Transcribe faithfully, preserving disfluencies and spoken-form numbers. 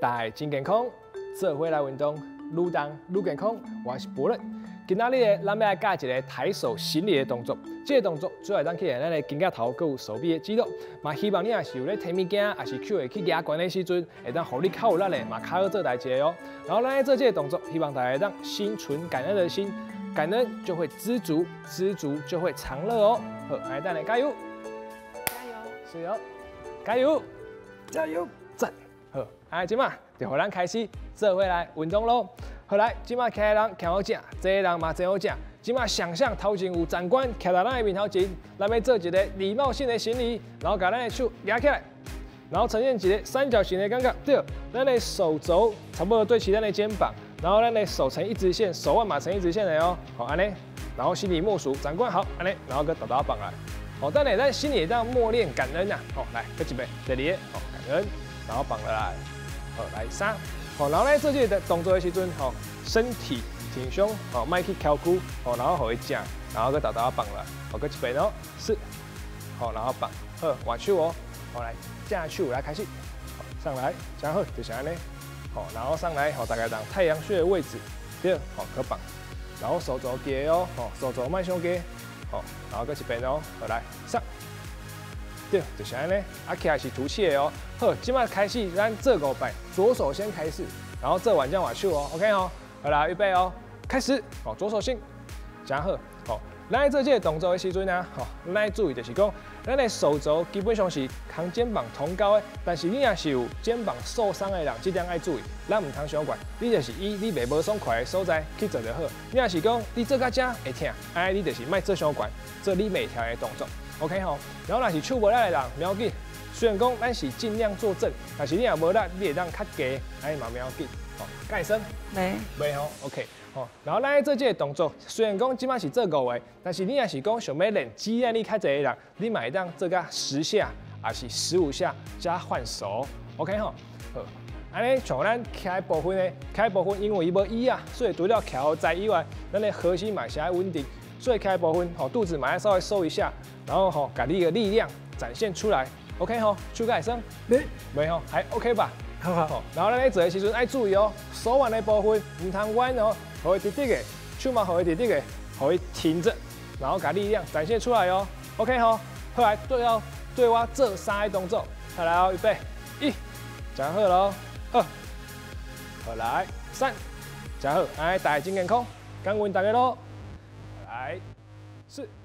大家真健康，做伙来运动，愈动愈健康。我是波乐。今仔日咧，咱要来教一个抬手行李的动作。这个动作主要当起来咱的肩胛头佮有手臂的肌肉。嘛，希望你也是有咧提物件，也是捡会去举悬的时阵，会当互你较有力的，嘛较好做代志哦。然后咱来做这个动作，希望大家当心存感恩的心，感恩就会知足，知足就会常乐哦。好，来，咱来加油！ 加油！ 是哦，加油！ 加油！ 赞！好，哎，即马就互咱开始做伙来运动咯。好来，即马徛的人徛好正，坐的人嘛坐好正。即马想象头前有长官徛在咱的面头前，咱要做一个礼貌性的行礼，然后把咱的手压起来，然后呈现一个三角形的感觉。对，咱的手肘差不多对齐咱的肩膀，然后咱的手成一直线，手腕嘛成一直线的哦。好，安尼，然后心里默数长官好，安尼，然后跟豆豆放来。好，等下咱心里当默念感恩呐。好，来，搁一遍，第二个，好，感恩，然后放落来。好，来三。好，然后咧做这个动作的时阵，吼，身体挺胸，吼，莫去翘骨，吼，然后互伊正，然后搁豆豆放落来，好，搁一遍哦，四，好，然后放，好，换手哦，好来，正手来开始，好，上来，正好，就是安尼，好，然后上来，好，大概当太阳穴的位置，对，好，搁放，然后手肘低哦，吼，手肘莫伤低，好，然后搁一遍哦，好来，上。对，就是安尼，啊起来是吐气的哦。好，即摆开始，咱做五摆，左手先开始，然后做完再换手哦 ，OK 哦。好啦，预备哦，开始。哦，左手先，真好。好，咱在做这个动作的时阵呢，吼，咱要注意就是讲，咱的手肘基本上是扛肩膀同高的，但是你若是有肩膀受伤的人，这点要注意，咱唔通伤管，你就是以你袂无爽快的所在去做就好。你若是讲你做到这会痛，哎，你就是莫做伤管，做你袂跳的动作。OK 吼，然后若是手无力的人，不要紧。虽然讲咱是尽量做正，但是你若无力，你会当较低，哎嘛不要紧。吼，介生？ 袂。 袂吼 ，OK。吼，然后咱在做这个动作，虽然讲即摆是做五个，但是你若是讲想要练肌耐力较侪的人，你嘛会当做个十下，还是十五下加换手 ，OK 吼。好，安尼像咱徛的部分呢，徛的部分因为伊无椅啊，所以除了徛好在以外，咱的核心嘛是爱稳定。所以开部分，吼肚子马上稍微收一下，然后吼把你的力量展现出来 ，OK 吼，手改生， 没没吼，还 OK 吧？ 好好。 然后咱咧做的时阵爱注意哦，手腕的部分唔通弯哦，互伊直直的，手嘛互伊直直的，互伊挺着，然后把力量展现出来哦 ，OK 吼，后来对哦，对我做三个动作，再来哦，预备，一，讲好咯，二，好来，三，讲好，哎，大家真健康，感恩大家咯。来，四。